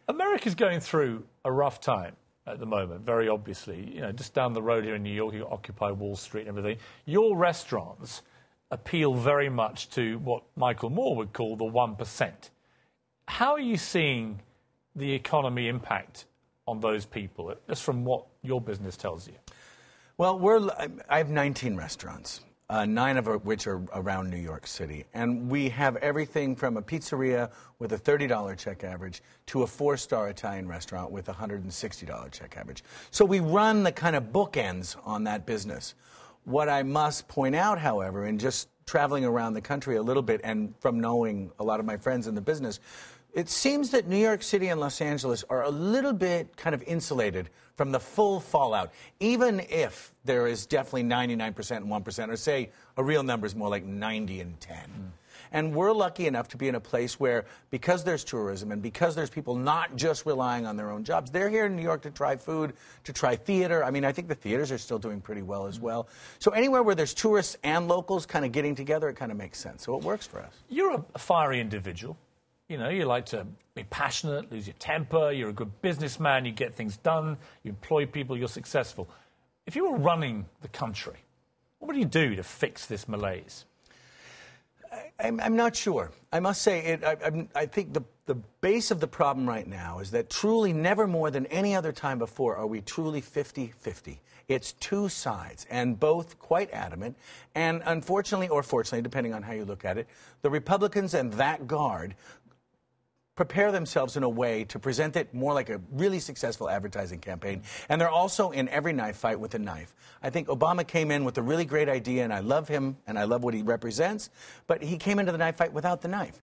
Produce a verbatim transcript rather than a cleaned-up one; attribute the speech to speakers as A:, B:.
A: America's going through a rough time at the moment, very obviously. You know, just down the road here in New York, you Occupy Wall Street and everything. Your restaurants appeal very much to what Michael Moore would call the one percent. How are you seeing the economy impact on those people, just from what your business tells you?
B: Well, we're, I have nineteen restaurants, uh, nine of which are around New York City. And we have everything from a pizzeria with a thirty dollar check average to a four-star Italian restaurant with a one hundred sixty dollar check average. So we run the kind of bookends on that business. What I must point out, however, in just traveling around the country a little bit and from knowing a lot of my friends in the business, it seems that New York City and Los Angeles are a little bit kind of insulated from the full fallout, even if there is definitely ninety-nine percent and one percent, or say a real number is more like ninety and ten. Mm. And we're lucky enough to be in a place where, because there's tourism and because there's people not just relying on their own jobs, they're here in New York to try food, to try theater. I mean, I think the theaters are still doing pretty well as well. So anywhere where there's tourists and locals kind of getting together, it kind of makes sense. So it works for us.
A: You're a fiery individual. You know, you like to be passionate, lose your temper, you're a good businessman, you get things done, you employ people, you're successful. If you were running the country, what would you do to fix this malaise?
B: I'm, I'm not sure. I must say, it, I, I'm, I think the, the base of the problem right now is that truly, never more than any other time before, are we truly fifty fifty. It's two sides, and both quite adamant. And unfortunately, or fortunately, depending on how you look at it, the Republicans and that guard prepare themselves in a way to present it more like a really successful advertising campaign. And they're also in every knife fight with a knife. I think Obama came in with a really great idea, and I love him, and I love what he represents, but he came into the knife fight without the knife.